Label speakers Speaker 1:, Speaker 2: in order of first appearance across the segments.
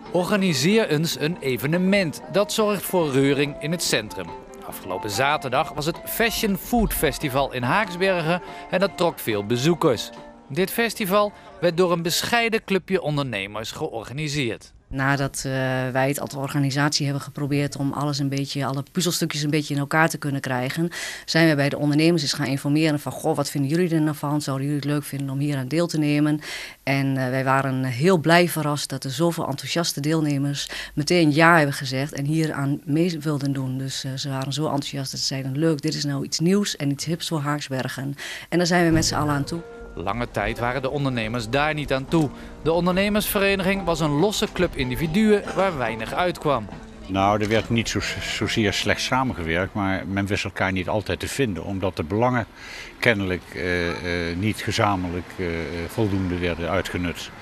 Speaker 1: Organiseer eens een evenement. Dat zorgt voor reuring in het centrum. Afgelopen zaterdag was het Fashion Food Festival in Haaksbergen en dat trok veel bezoekers. Dit festival werd door een bescheiden clubje ondernemers georganiseerd.
Speaker 2: Nadat wij het als organisatie hebben geprobeerd om alle puzzelstukjes een beetje in elkaar te kunnen krijgen, zijn we bij de ondernemers eens gaan informeren van, goh, wat vinden jullie er nou van? Zouden jullie het leuk vinden om hier aan deel te nemen? En wij waren heel blij verrast dat er zoveel enthousiaste deelnemers meteen ja hebben gezegd en hier aan mee wilden doen. Dus ze waren zo enthousiast dat ze zeiden, leuk, dit is nou iets nieuws en iets hips voor Haaksbergen. En daar zijn we met z'n allen aan toe.
Speaker 1: Lange tijd waren de ondernemers daar niet aan toe. De ondernemersvereniging was een losse club individuen waar weinig uitkwam.
Speaker 3: Nou, er werd niet zozeer slecht samengewerkt, maar men wist elkaar niet altijd te vinden. Omdat de belangen kennelijk niet gezamenlijk voldoende werden uitgenut.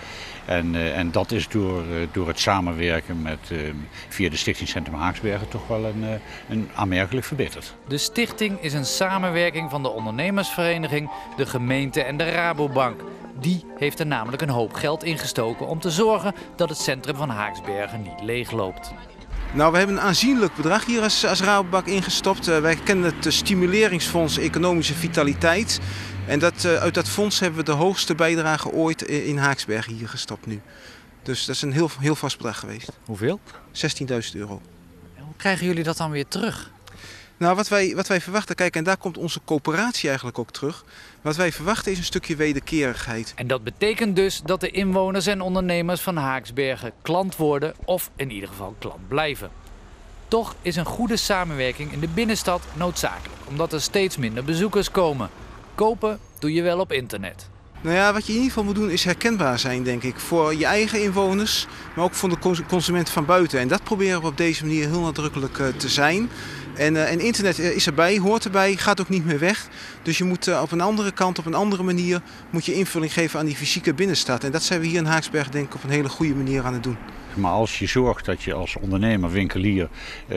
Speaker 3: En dat is door het samenwerken via de Stichting Centrum Haaksbergen toch wel een aanmerkelijk verbeterd.
Speaker 1: De stichting is een samenwerking van de ondernemersvereniging, de gemeente en de Rabobank. Die heeft er namelijk een hoop geld in gestoken om te zorgen dat het centrum van Haaksbergen niet leegloopt.
Speaker 4: Nou, we hebben een aanzienlijk bedrag hier als Rabobank ingestopt. Wij kennen het Stimuleringsfonds Economische Vitaliteit. En uit dat fonds hebben we de hoogste bijdrage ooit in Haaksbergen hier gestopt nu. Dus dat is een heel vast bedrag geweest.
Speaker 1: Hoeveel?
Speaker 4: €16.000.
Speaker 1: Hoe krijgen jullie dat dan weer terug?
Speaker 4: Nou, wat wij verwachten, kijk, en daar komt onze coöperatie eigenlijk ook terug. Wat wij verwachten is een stukje wederkerigheid.
Speaker 1: En dat betekent dus dat de inwoners en ondernemers van Haaksbergen klant worden of in ieder geval klant blijven. Toch is een goede samenwerking in de binnenstad noodzakelijk, omdat er steeds minder bezoekers komen. Kopen doe je wel op internet.
Speaker 4: Nou ja, wat je in ieder geval moet doen is herkenbaar zijn, denk ik. Voor je eigen inwoners, maar ook voor de consumenten van buiten. En dat proberen we op deze manier heel nadrukkelijk te zijn. En internet is erbij, hoort erbij, gaat ook niet meer weg. Dus je moet op een andere kant, op een andere manier, moet je invulling geven aan die fysieke binnenstad. En dat zijn we hier in Haaksbergen denk ik op een hele goede manier aan het doen.
Speaker 3: Maar als je zorgt dat je als ondernemer, winkelier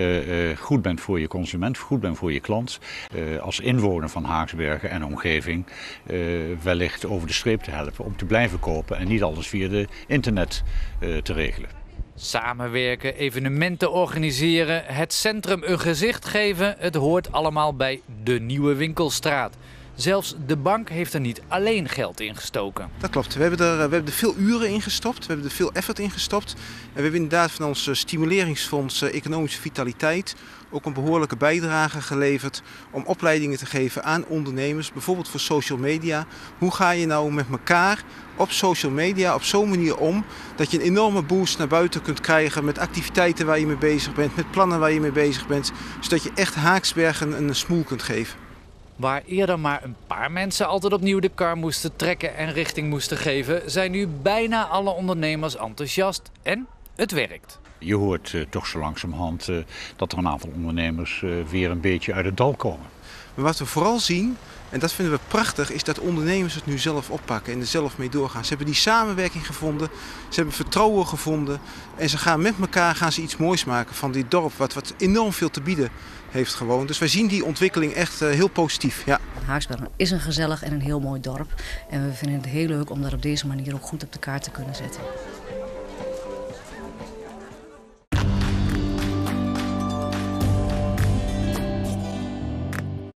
Speaker 3: goed bent voor je consument, goed bent voor je klant, als inwoner van Haaksbergen en omgeving wellicht over de streep te helpen om te blijven kopen en niet alles via de internet te regelen.
Speaker 1: Samenwerken, evenementen organiseren, het centrum een gezicht geven, het hoort allemaal bij de Nieuwe Winkelstraat. Zelfs de bank heeft er niet alleen geld in gestoken.
Speaker 4: Dat klopt. We hebben er veel uren in gestopt, we hebben er veel effort in gestopt. En we hebben inderdaad van ons Stimuleringsfonds Economische Vitaliteit ook een behoorlijke bijdrage geleverd om opleidingen te geven aan ondernemers, bijvoorbeeld voor social media. Hoe ga je nou met elkaar op social media op zo'n manier om dat je een enorme boost naar buiten kunt krijgen met activiteiten waar je mee bezig bent, met plannen waar je mee bezig bent, zodat je echt Haaksbergen een smoel kunt geven.
Speaker 1: Waar eerder maar een paar mensen altijd opnieuw de kar moesten trekken en richting moesten geven, zijn nu bijna alle ondernemers enthousiast en het werkt.
Speaker 3: Je hoort toch zo langzamerhand dat er een aantal ondernemers weer een beetje uit het dal komen.
Speaker 4: Maar wat we vooral zien, en dat vinden we prachtig, is dat ondernemers het nu zelf oppakken en er zelf mee doorgaan. Ze hebben die samenwerking gevonden, ze hebben vertrouwen gevonden en ze gaan met elkaar iets moois maken van dit dorp wat enorm veel te bieden heeft gewoon. Dus wij zien die ontwikkeling echt heel positief. Ja.
Speaker 2: Haaksbergen is een gezellig en een heel mooi dorp en we vinden het heel leuk om dat op deze manier ook goed op de kaart te kunnen zetten.